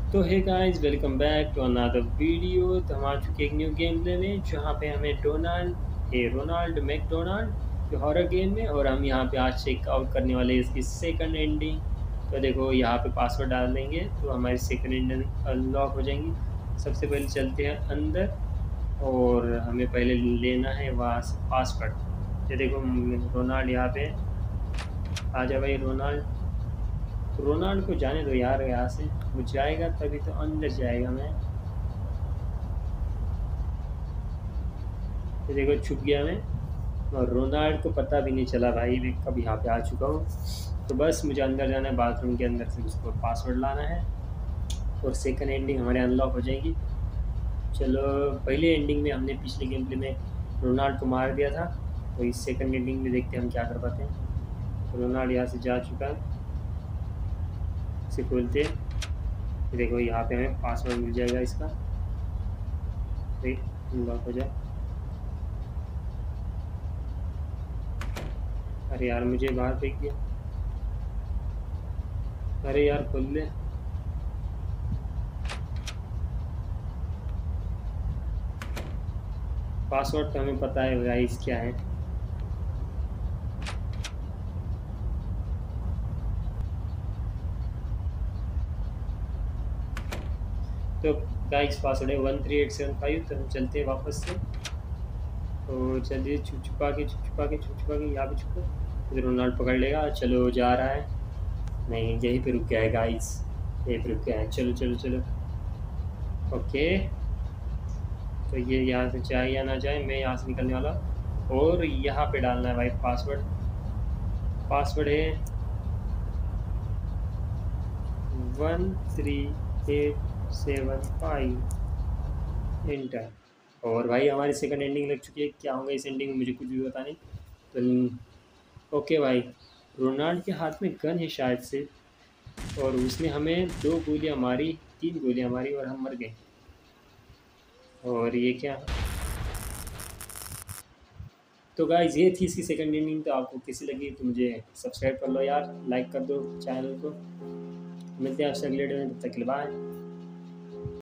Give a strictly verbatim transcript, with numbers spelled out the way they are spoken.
तो hey guys, welcome back to another video. तो हम आ चुके हैं एक न्यू गेम प्ले में, जहाँ पे हमें डोनाल्ड ए रोनाल्ड मैकडोनाल्ड के हॉरर गेम में, और हम यहाँ पे आज चेक आउट करने वाले हैं इसकी सेकंड एंडिंग। तो देखो, यहाँ पे पासवर्ड डाल देंगे तो हमारी सेकंड एंडिंग अनलॉक हो जाएंगी। सबसे पहले चलते हैं अंदर, और हमें पहले लेना है वहाँ से पासवर्ड। ये देखो, रोनाल्ड यहाँ पे आ जा भाई। रोनाल्ड रोनाल्ड को जाने दो यार, यहाँ से वो जाएगा तभी तो अंदर जाएगा। मैं ये देखो, छुप गया मैं, और रोनाल्ड को पता भी नहीं चला भाई मैं कब यहाँ पे आ चुका हूँ। तो बस मुझे अंदर जाना है, बाथरूम के अंदर से उसको पासवर्ड लाना है, और सेकंड एंडिंग हमारे अनलॉक हो जाएगी। चलो, पहले एंडिंग में हमने पिछले गेम प्ले में रोनाल्ड को मार दिया था, तो इस सेकंड एंडिंग में देखते हैं हम क्या कर पाते हैं। तो रोनाल्ड यहाँ से जा चुका है, इसे खोलते हैं। ये देखो, यहाँ पे हमें पासवर्ड मिल जाएगा इसका, अनलॉक हो जाए। अरे यार, मुझे बाहर फेंक दिया। अरे यार, खोल ले। पासवर्ड तो हमें पता है गाइस क्या है। तो गाइस, पासवर्ड है one three eight seven five. तो हम चलते हैं वापस से। तो चलिए, छुप छुपा के छुप छुपा के छुप छुपा के यहाँ पे छुपो। इधर रोनाल्ड पकड़ लेगा। चलो, जा रहा है। नहीं, यहीं पे रुक गया है गाइस, यहीं पे रुक गया है। चलो चलो चलो। ओके, तो ये यहाँ से जाए या ना जाए, मैं यहाँ से निकलने वाला। और यहाँ पे डालना है भाई पासवर्ड। पासवर्ड है one three eight seven five, enter. और भाई, हमारी सेकंड एंडिंग लग चुकी है। क्या होगा इस एंडिंग में मुझे कुछ भी पता नहीं। तो ओके भाई, रोनाल्ड के हाथ में गन है शायद से, और उसने हमें दो गोलियां मारी, तीन गोलियां मारी, और हम मर गए। और ये क्या? तो गाइज, ये थी इसकी सेकंड एंडिंग। तो आपको कैसी लगी तो मुझे सब्सक्राइब कर लो यार, लाइक कर दो चैनल को। मिलते हैं आपसे अगले वीडियो में, तब तक के लिए बाय।